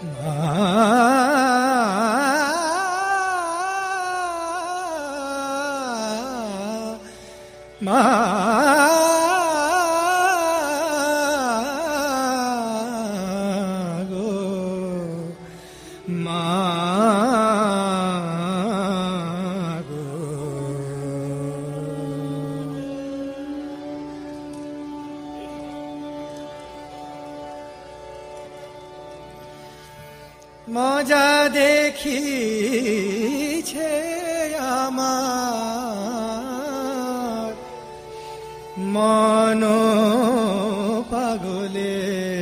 মজা দেখিছে আমার মন পাগলে,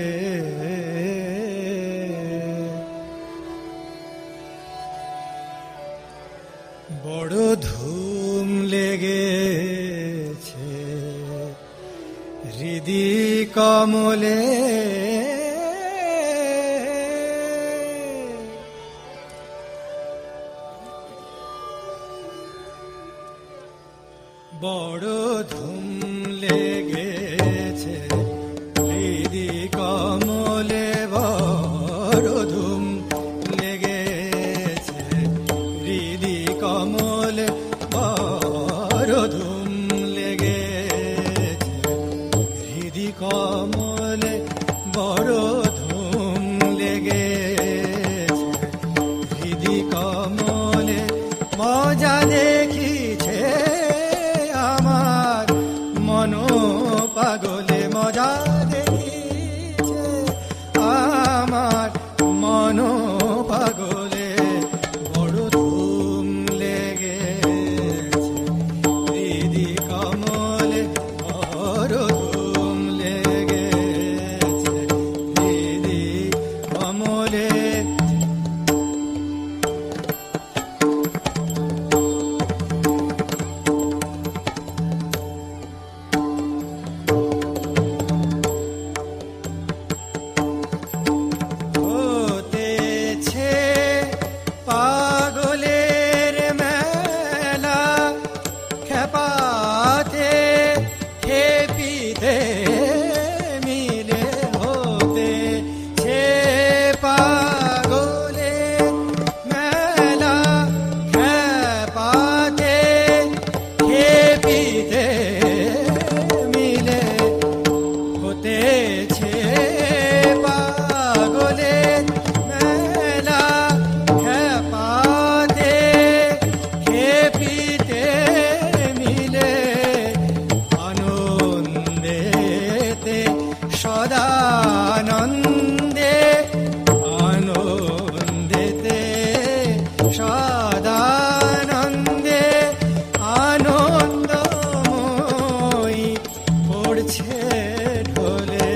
বড় ধুম লেগেছে হৃদি কমলে, বড় ধুম লেগেছে হৃদি কমলে, বড় ধুম লেগেছে হৃদি কমলে, বড় ধুম লেগেছে হৃদি কমলে, বড় ধুম লেগেছে হৃদি কমলে। মজা দেখিছে আমার মন পাগলে, মজা দেখিছে আমার মন পাগলে, বড় ধুম লেগেছে হৃদি কমলে, বড় ধুম লেগেছে হৃদি কমলে। পাগলের মেলা খেপাতে খেপিতে মিলে, হতেছে পাগলের মেলা খেপাতে খেপিতে মিলে, হতেছে পাগলের মেলা খেপাতে খেপিতে মিলে, আনন্দেতে সদানন্দে, আনন্দেতে সদানন্দে, আনন্দময়ী পড়ছে ঢোলে,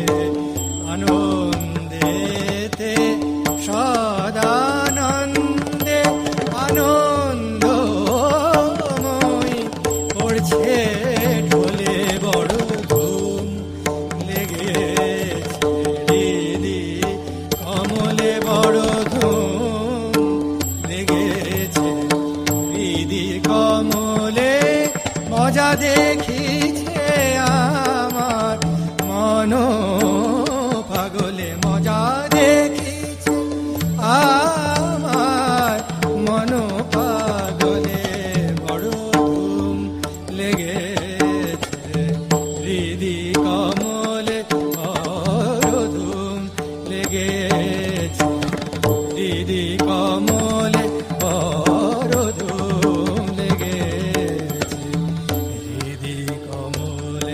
আনন্দেতে সদানন্দে, আনন্দময়ী পড়ছে ঢোলে, বড় ধুম লেগেছে হৃদি কমলে, বড় ধুম লেগেছে হৃদি কমলে। মজা দেখিছে আমার মন পাগলে, মজা দেখিছে আমার মন পাগলে, বড় ধুম লেগেছে হৃদি কমলে, বড় ধুম লেগেছে হৃদি কমলে, বড় ধুম লেগেছে হৃদি কমলে।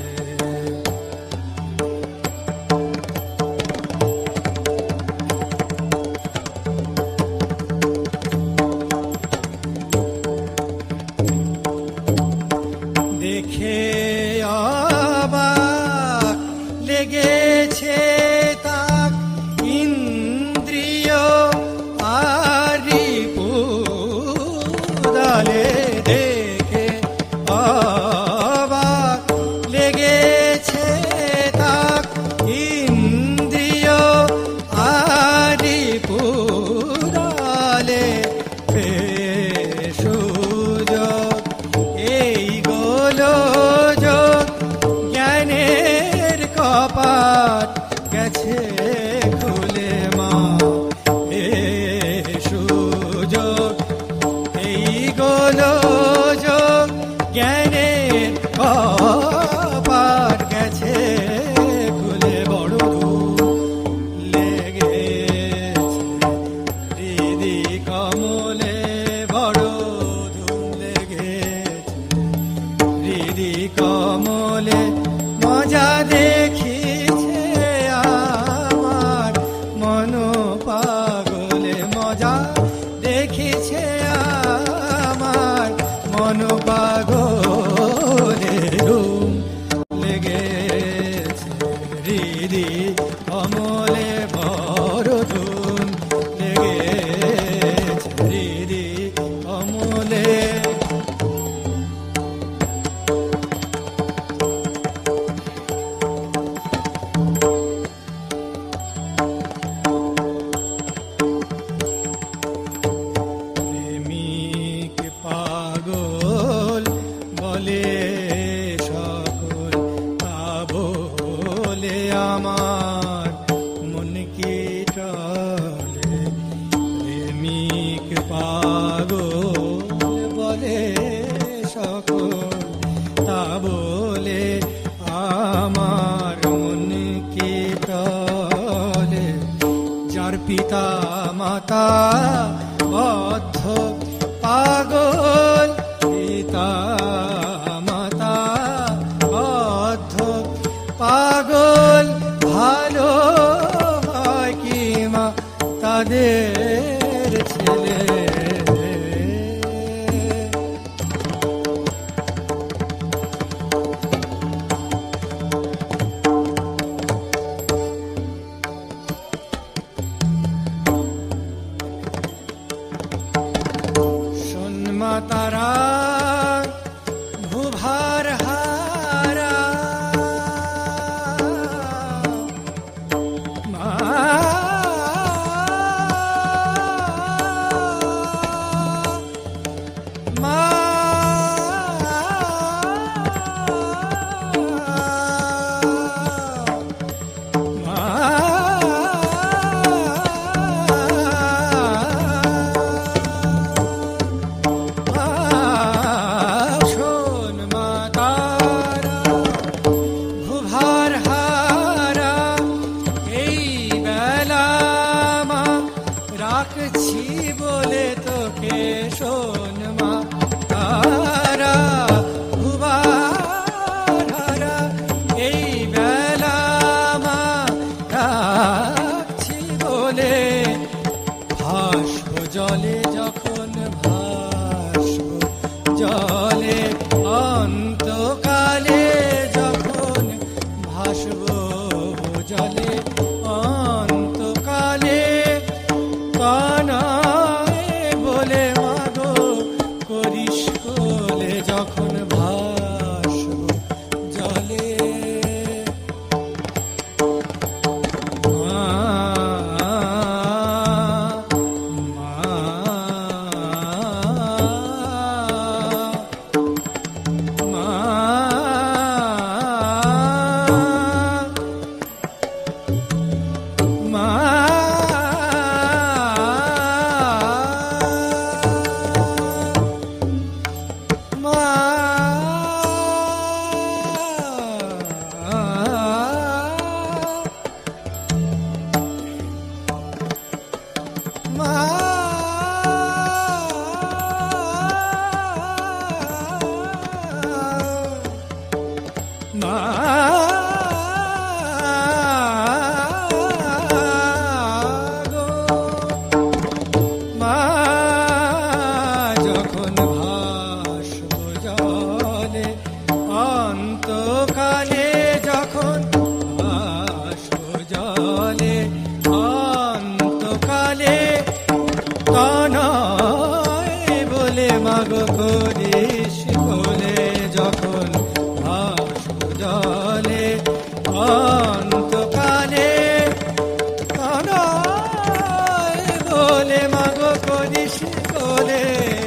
দেখে অবাক লেগেছে তাক ইন্দ্রিয় আরি পুদালে, দেখে অবাক লেগেছে তাক ইন্দ্রিয় আরি পুদালে, সুযোগ এই গোলযোগ জ্ঞানের কপাট গেছে খুলে, মা প্রেমিক পাগল বলে সকল, তা বলে আমার মন কি টলে। প্রেমিক পাগল বলে সকল, তা বলে আমার মন কি টলে। যার পিতা মাতা বদ্ধ পাগল, পিতা মাতা বদ্ধ পাগল, ভালো হয় কি মা তাদের ছেলে। তারা ভুভার হারা, মা মা রাখছি বলে তোকে শোন মা তারা, ভুবারা এই বেলা মা রাখছি বলে। ভাসব জলে যখন ভাসব জলে, অন্তকালে যখন ভাসব জলে, অন্তকালে কানায় বলে মাগো করিস কোলে, যখন ভাসব জলে। মা যখন ভাসব জলে, অন্তকালে যখন ভাসব জলে, অন্তকালে কানায় বলে মাগো করিস কোলে, যখন ভাসব জলে, অন্তকালে কানায় বলে মাগো করিস কোলে।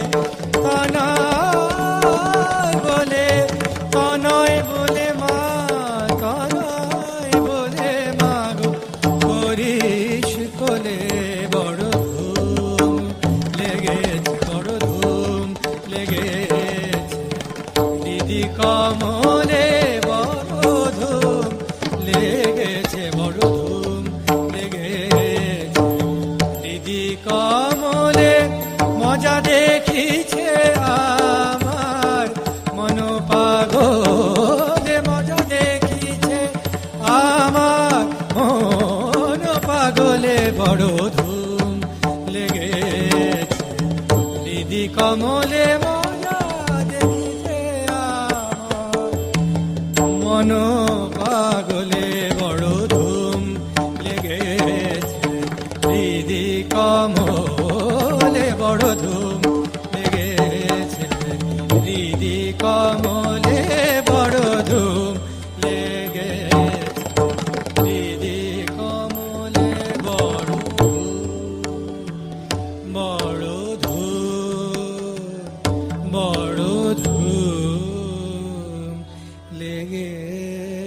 কানায় বলে, কানায় বলে মা, কানায় বলে মাগো করিস কোলে। বড় ধুম লেগেছে, বড় ধুম লেগেছে দিদি কমলে, বড় ধুম লেগেছে, বড় ধুম লেগেছে দিদি কমলে। মজা দেখিছে আমার মন পাগলে, মজা দেখিছে আমার মন পাগলে, বড় ধুম লেগেছে দিদি কমলে। মজা দেখিছে আমার মন পাগলে, বড় ধুম লেগেছে দিদি কমলে, বড় ধুম লেগেছে দিদি কমলে, বড় ধুম লেগেছে দিদি কমলে। গে